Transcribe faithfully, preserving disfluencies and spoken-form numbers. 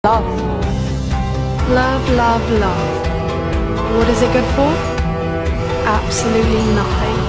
Love. Love, love, love. What is it good for? Absolutely nothing.